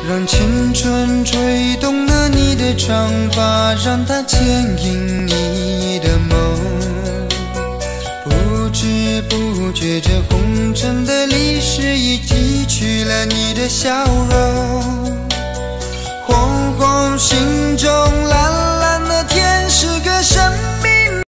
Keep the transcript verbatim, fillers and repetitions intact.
让青春吹动了你的长发，让它牵引你的梦。不知不觉，这红尘的历史已记取了你的笑容。红红心